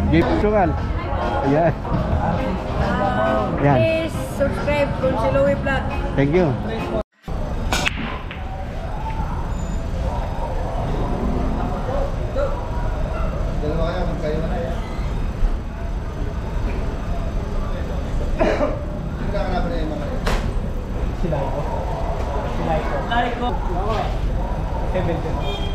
Gift sugal. Ayan. Ayan. Please subscribe kung si Louie Vlog. Thank you. Dalawa kayo, magkayo na kayo. Sino ka kanapan na yung mga kayo? Sila ko. Like ko. 7.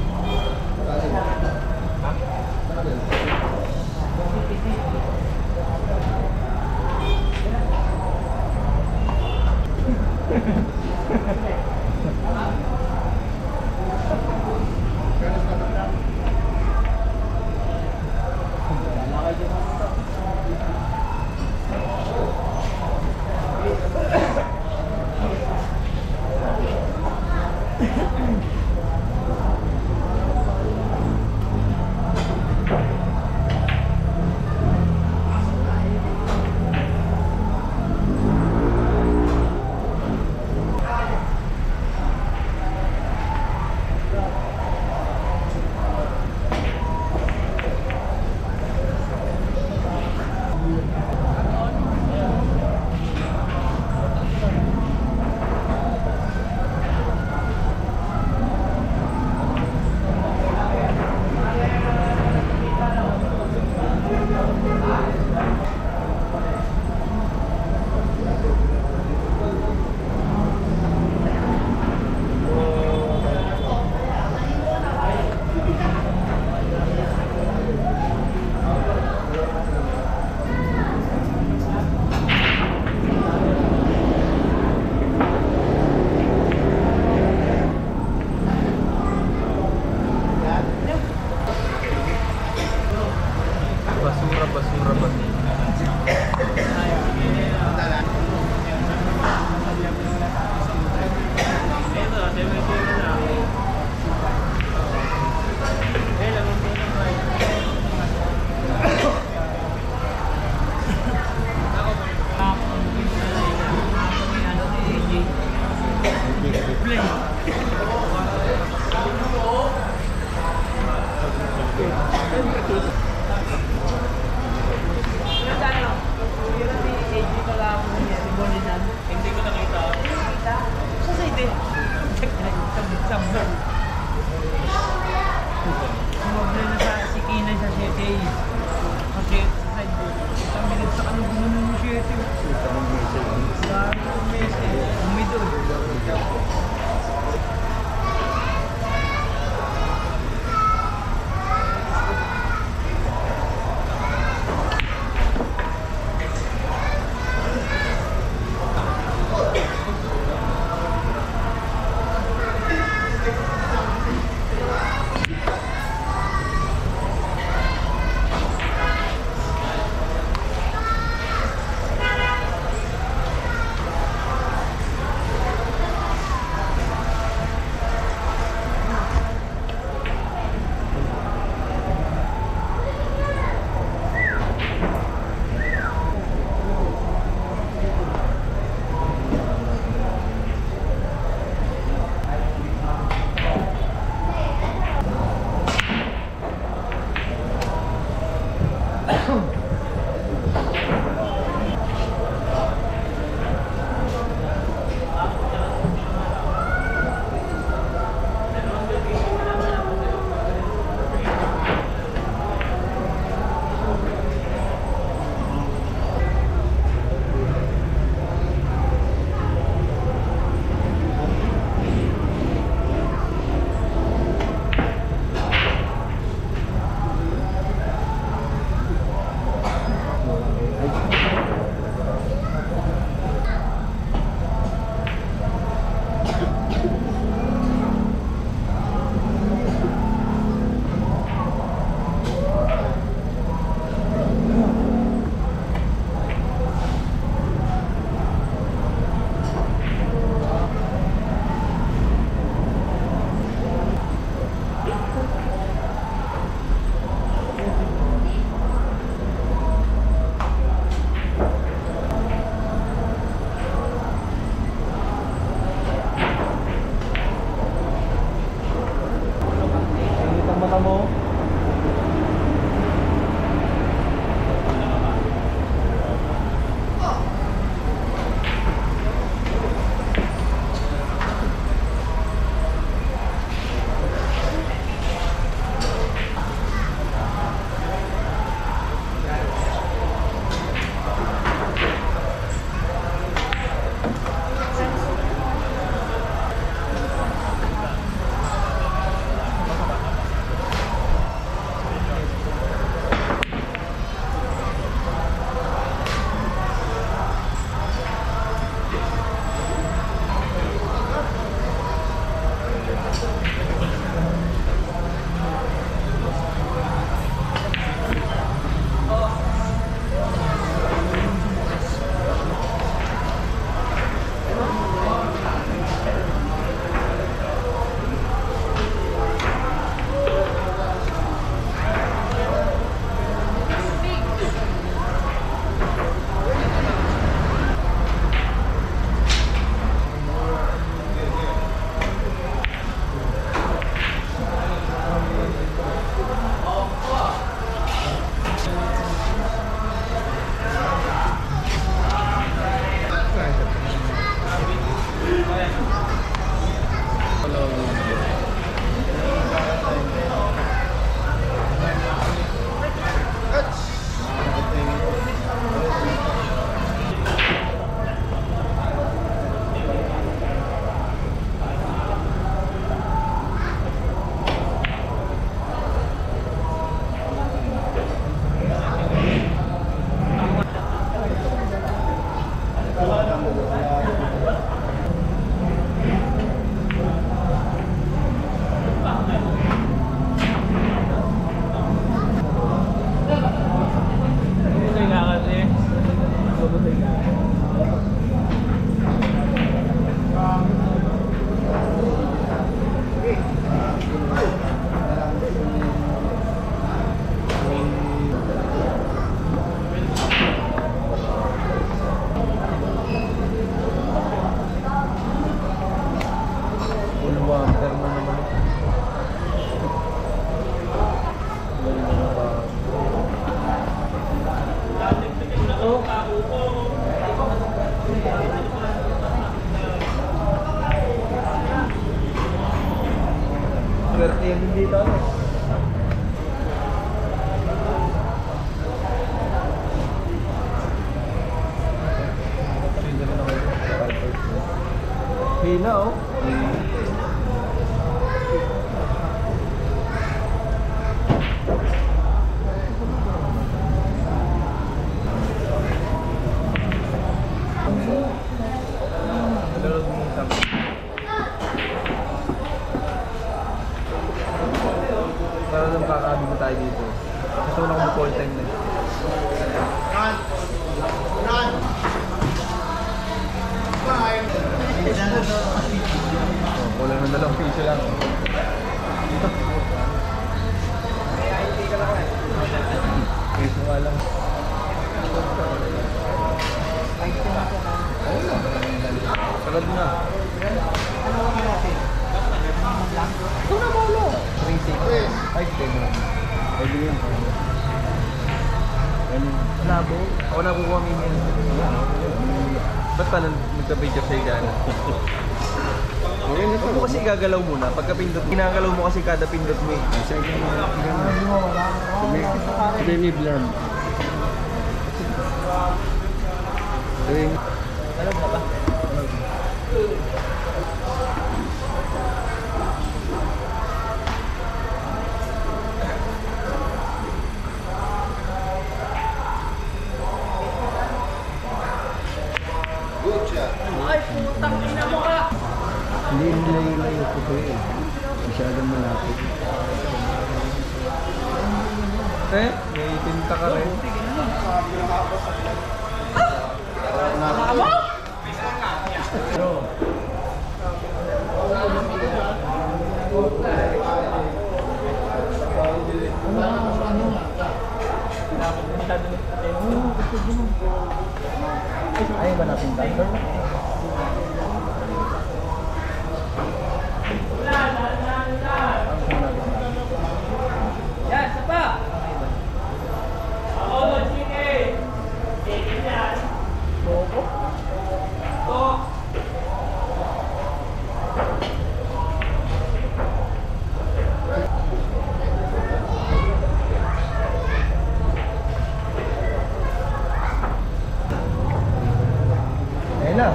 bumper na naman. Swerte yan dito. Hina oh. Para lang kakabigo tayo dito. Gusto ko na kung full time na. Run! Run! Bye! Wala na dalang piso lang. Piso nga lang. Sagad na. Ito na molo. 3-6. 5-10 na. Pwede yan. Labo. Ako na kukuha minyan. Ba't pa nagka-video sa'yo dyan? Okay na to. Huwag mo kasi gagalaw muna. Pagka-pindot, ginagalaw mo kasi kada pindot mo eh. Second na. Sige ni Blurm. Sige. Alam na ba? Good shot. Ay, putang ina mo ka! Hindi nilayo-layo ko po eh. Masyadong malapit. Eh, may tinta ka rin. Bro. Ayaw ba natin thunder? Yan, isa pa! Ayun na.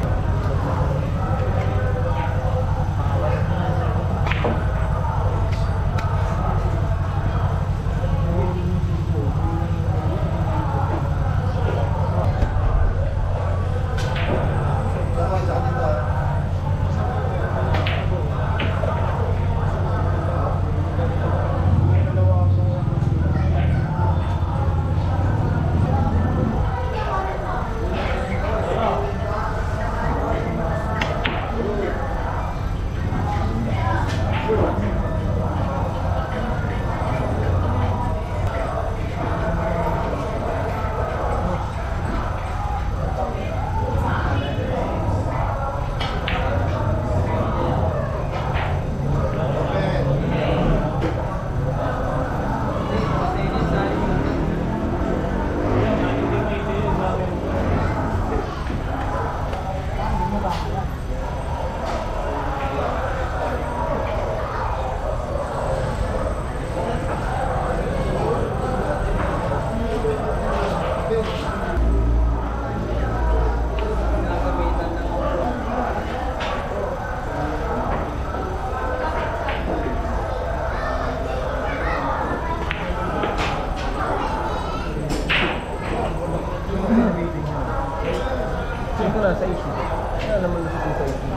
Ito na sa issue. Ano naman gusto sa issue?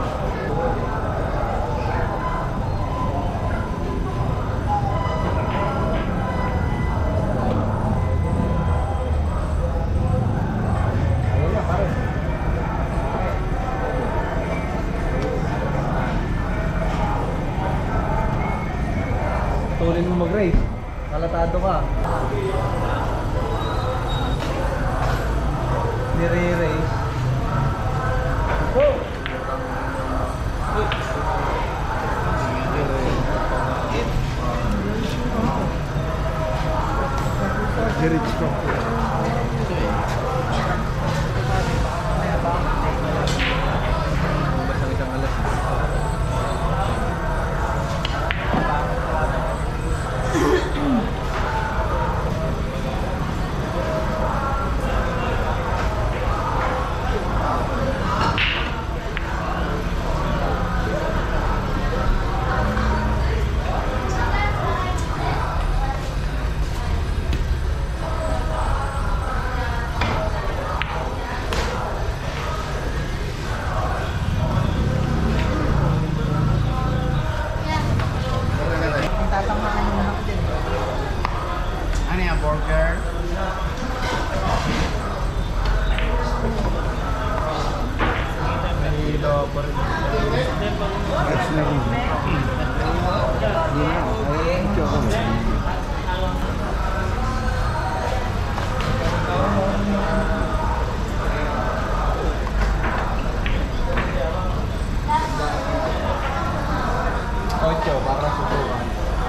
Ayun na, pare. Tulin mo mag-race. Kalatado ka. Nire-race. Oh! Gas na rin. Hindi na. Ay, chocolate. Ocho, para susukan.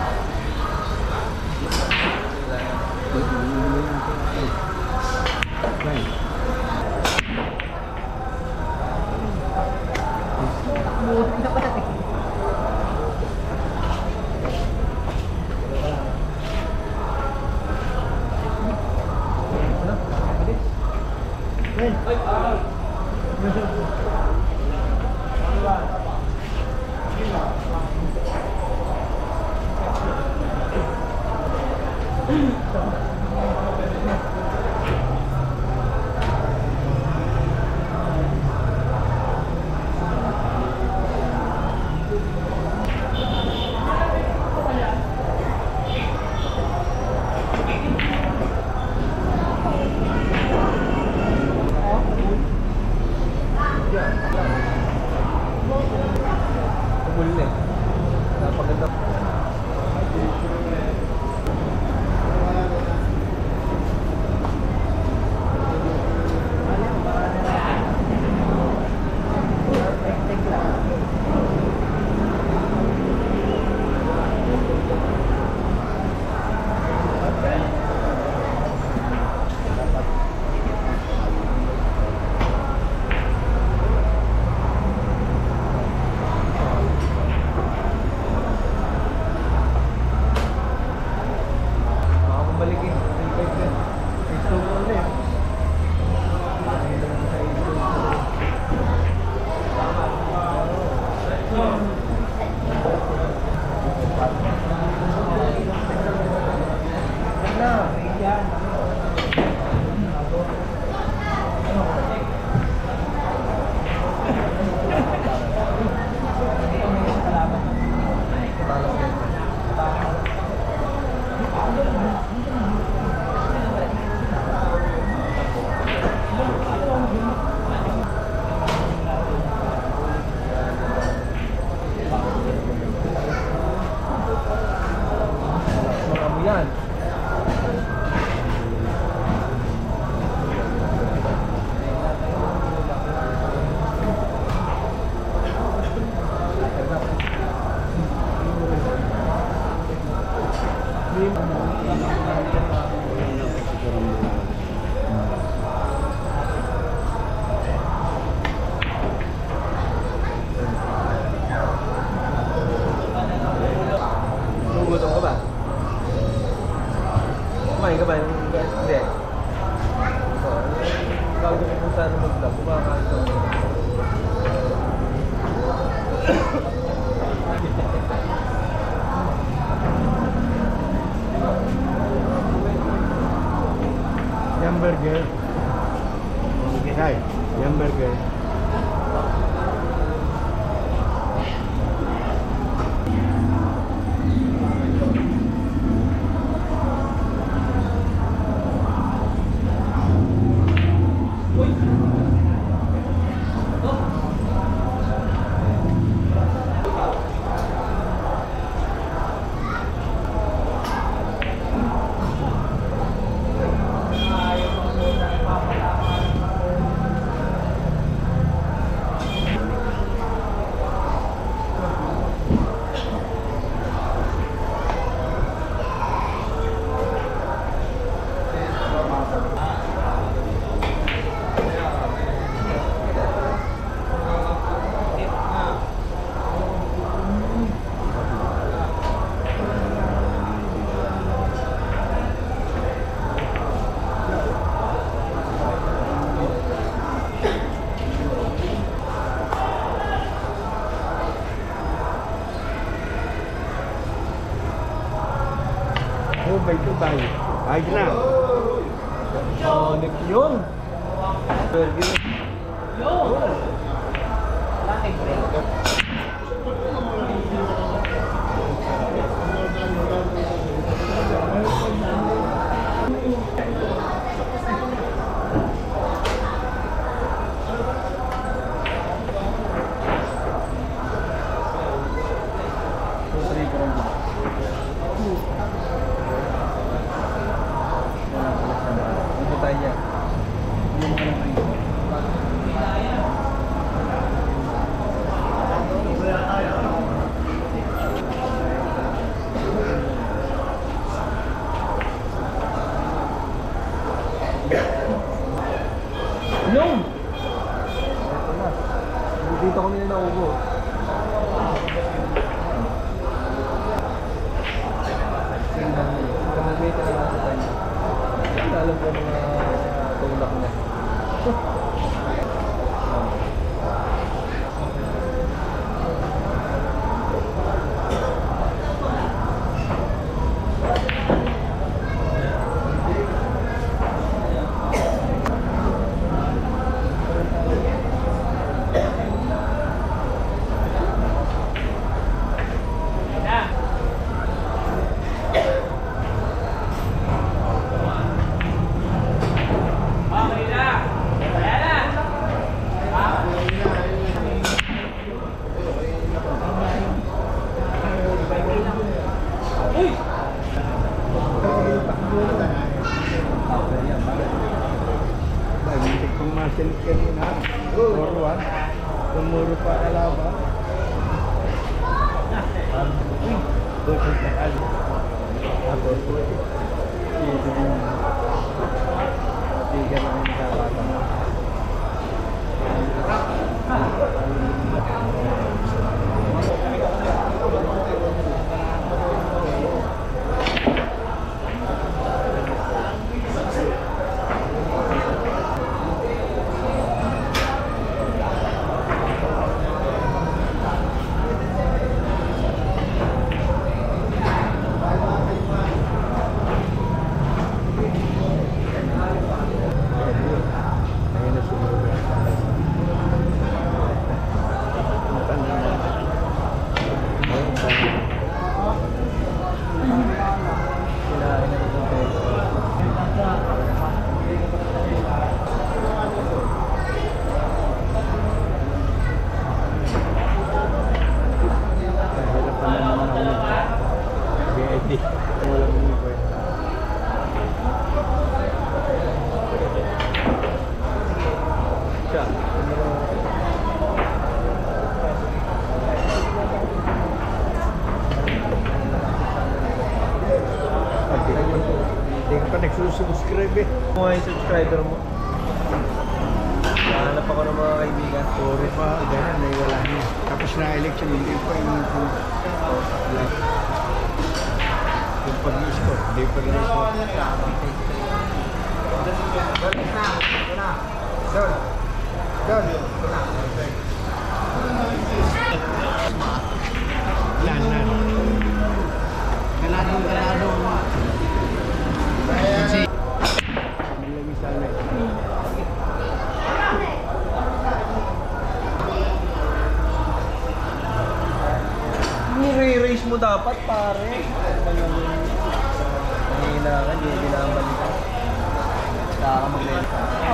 Tumuli. Napaganda. Yan. Gugutom ka ba? Kumain ka ba? Hindi. Bago ko kung saan mag-vlog, kumakain ka. Yung burger. Ay, yung burger. Bay. Ayos na. Oh, yun. Burger. Ito tayo niya. Yung! Ito na. Dito kami na naubo. Kamagay ka na lang sa kanya. Alam ko mga tulak niya. Music pang muscle kanina. Forward. Tumuro pa kalaban. Doon sa taal. Ako. Ito din. Tiga na yung kapatan mo. Hindi ka pa nagsusubscribe eh. Mga yung subscriber mo. Nahanap ako ng mga kaibigan. Puro pa, ganyan, naiwala niya. Tapos na election, hindi pa yung pag-i-score, hindi pa rin-score. Doon. Lan. Kalado. Kasi malagi sana eh. Nire-race mo dapat, pare. Mahina ka, hindi binabalikan. Saka ka mag-lens.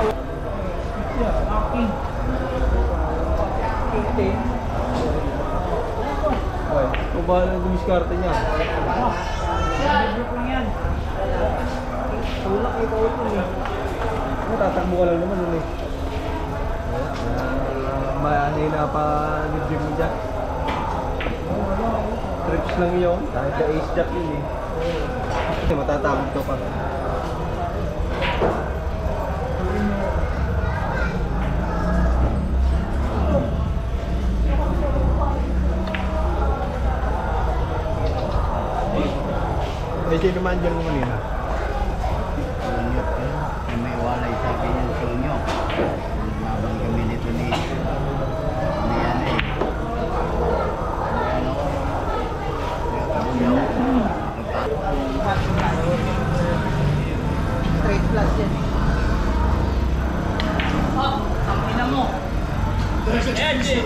Aking. Okay, kung ba na dumiskarte niya? Libre ko yan. Tulak ito eh. Tatakbo ka lang naman nun eh. Mahina pa libre mo dyan. Trips lang yun. Kahit ka ace jack yun eh. Kasi matatakot ka pa. Eh, sino man dyan mo kanina? May walay sa akin yung sunyo. Mabang kami nito ni yan eh. Straight plus yan. Ang ina mo. Edge.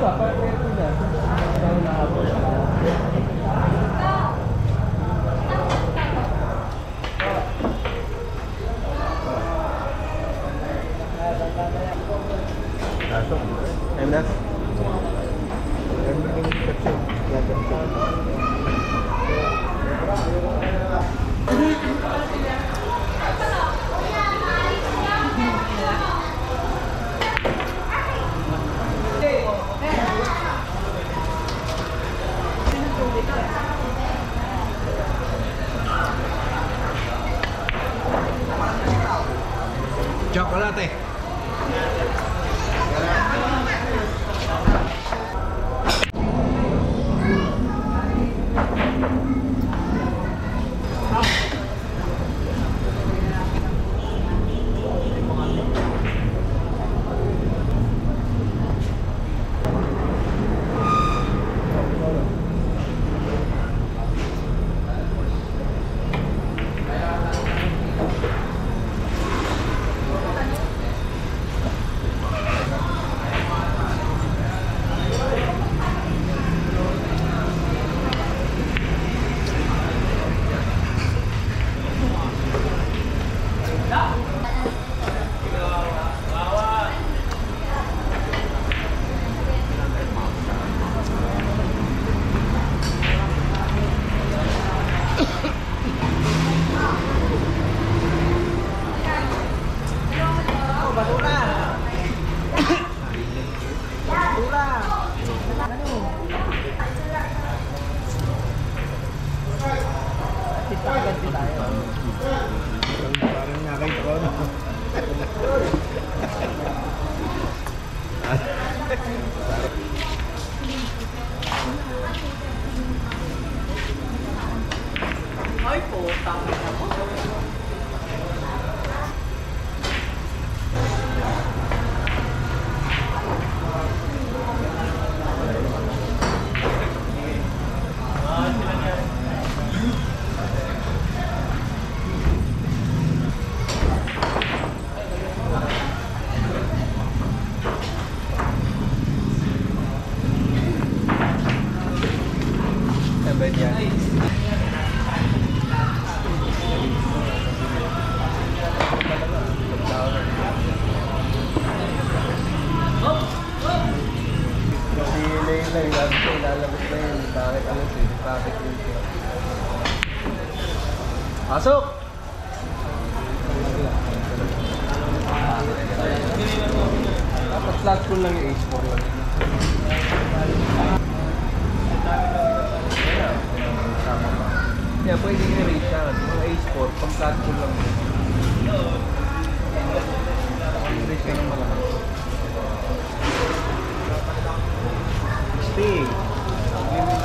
Time na. Chocolate. Parang nakita ko na. Ay po, tama na po. Sabay yan. Kasi Layla, lagi siya ilalabas na yun. Bakit ano siya? Bakit yun siya? Pasok! Dapat flat full lang yung H4 lang. Tama ba? Kaya pwede i-rate siya. Mga H4, pang flat full lang. I-rate ka ng malaki. Stay. Limit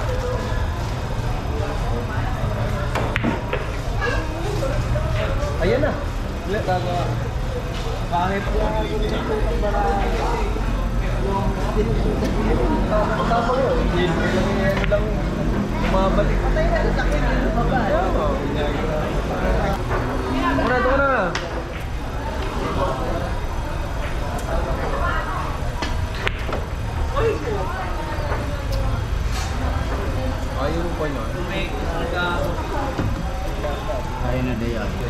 30. Ayan na. Wala, gagawa. Kahit lang ako rin ito ang marami. Tama ko yun. Hindi lang umabalik. Patay na sa sakit. Una, ito na. Ayaw mo pa niya. Kaya na day yan.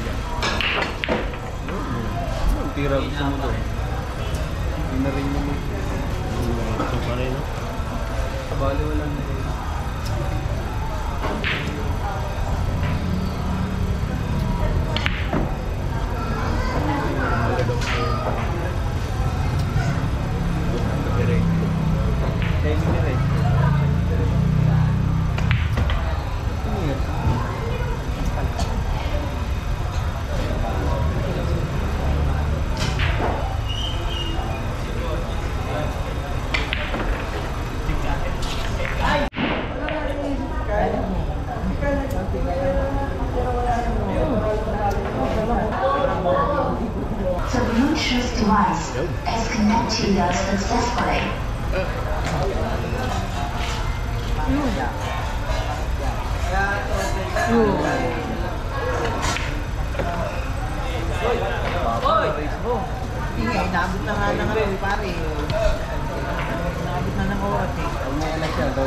Ang tira gusto mo doon. Hindi na rin mo. Ito pa rin, no? Bali walang na rin. Thank you rin.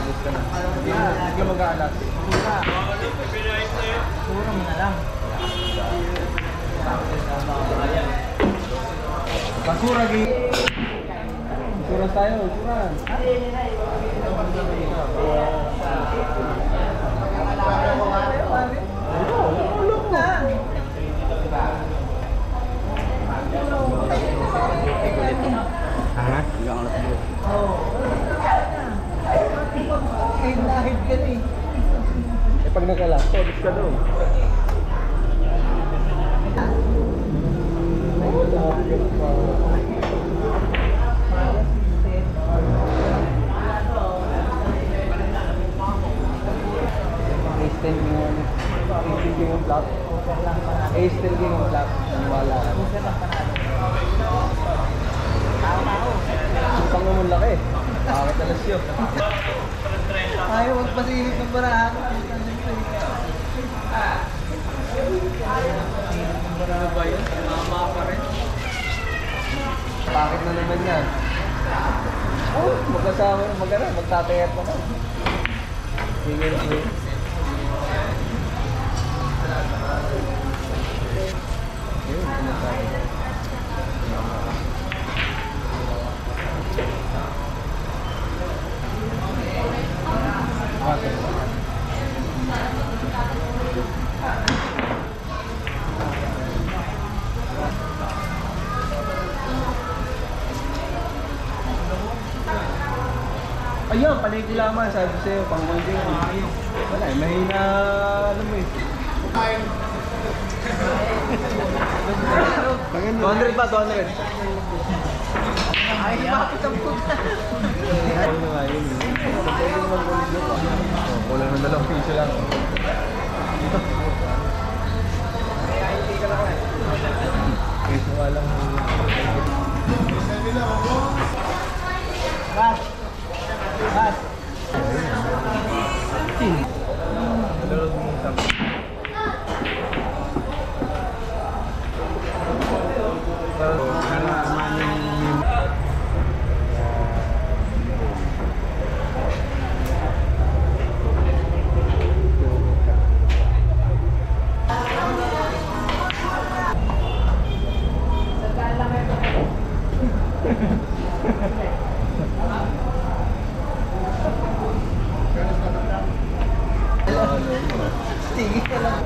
Ubus ka na. Hindi ka mag-aalat. Puro mo na lang. Basura, Basura tayo, basura. Ha? Hanggang alas 2. Lahid ka na eh. Eh pag nagka-last, ubus ka daw. Still yung flap. Still yung flap. Wala. Pang naman laki. Bakit alas yun? Ayaw, magpasilip ng barahan. Ano ba yun? Mama pa rin. Bakit na naman yan? Oh, magkasama na magtatayat na ka. Sige na yun. Ayun, sinasabi. Ayun, palagi lamang, sabi ko sa'yo, pang-holding. Wala eh, mahina, alam mo eh. 200 ba? 200? Ay, bakit ang puta? Ayun na nga yun. Pwede naman ulit yun. Kulang na 2 piso lang. Piso nga lang. Ras! Ras! Nalulog mo sa... Sige ka lang.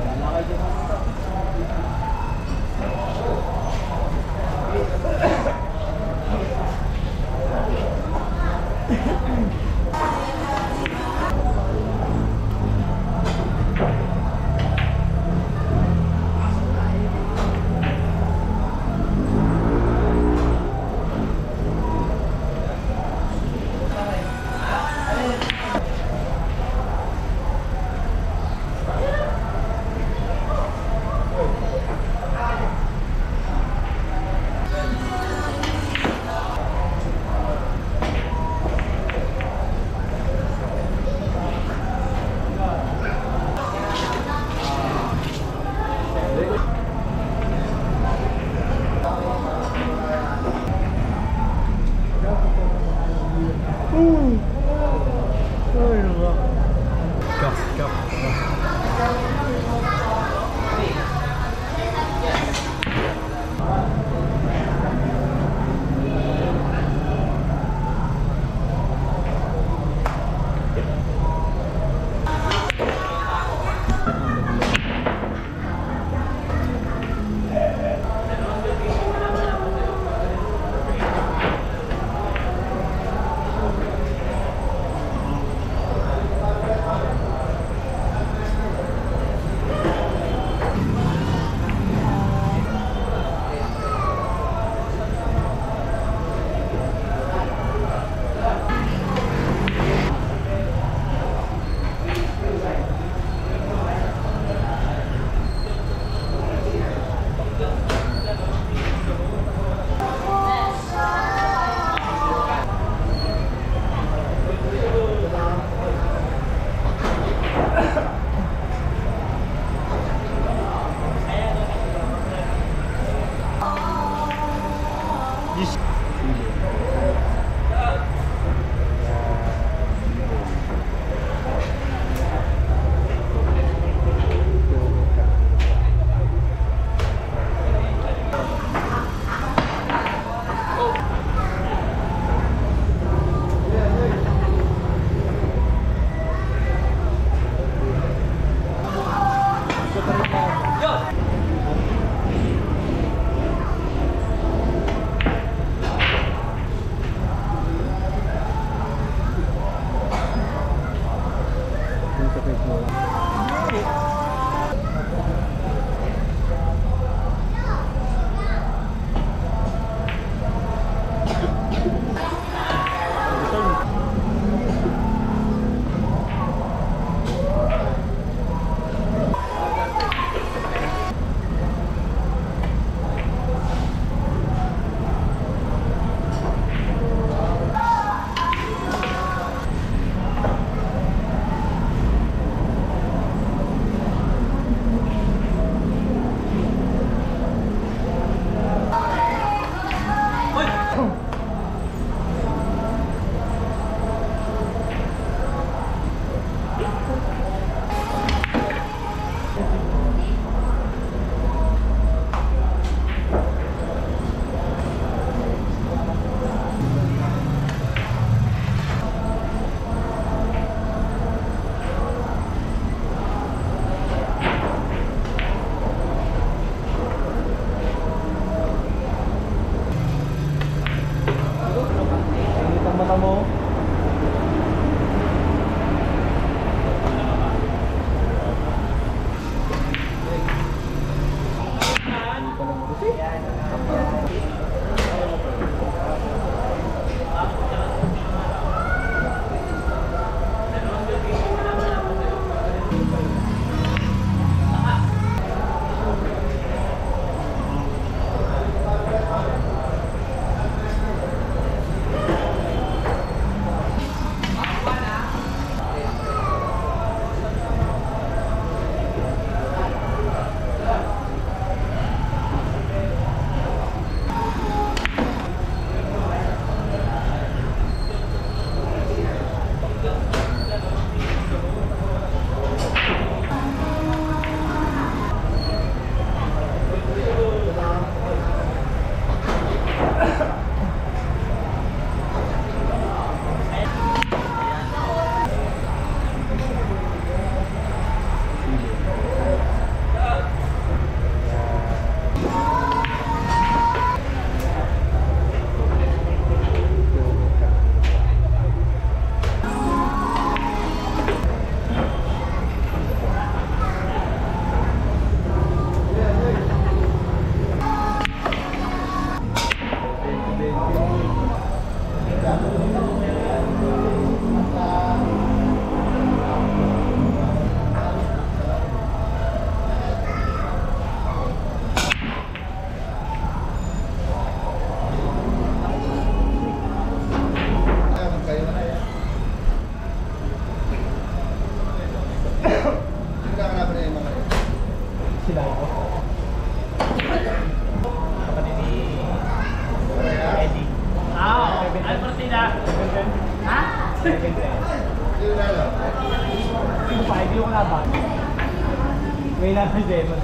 5 yung laban. May natin demon.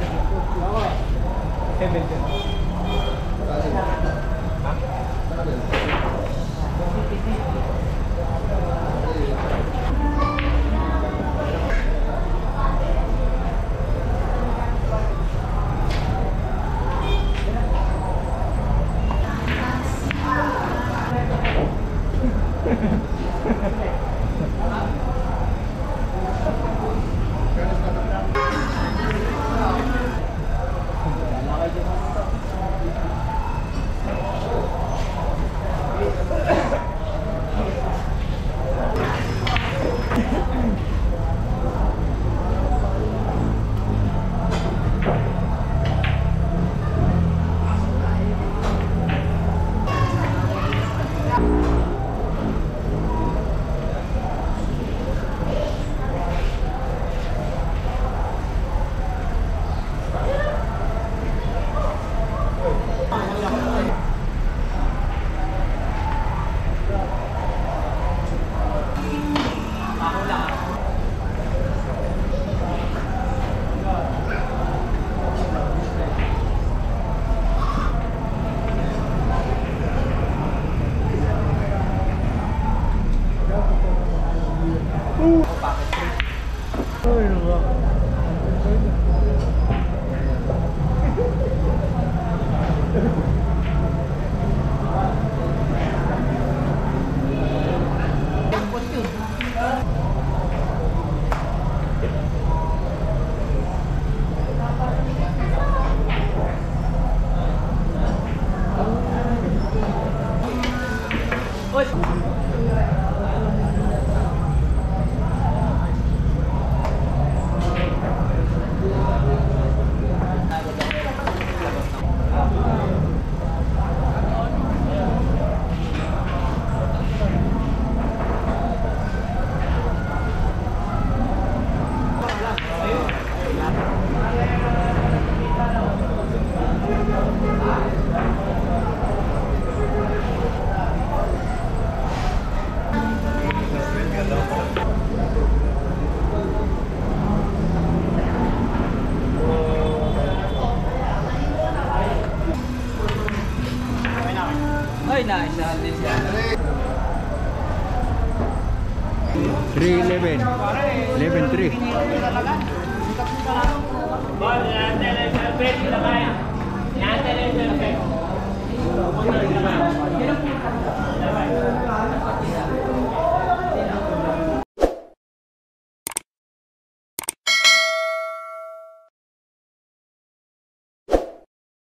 311. 11.3. Boss, nandiyan lang sa pwede na kaya. Nandiyan lang sa pwede.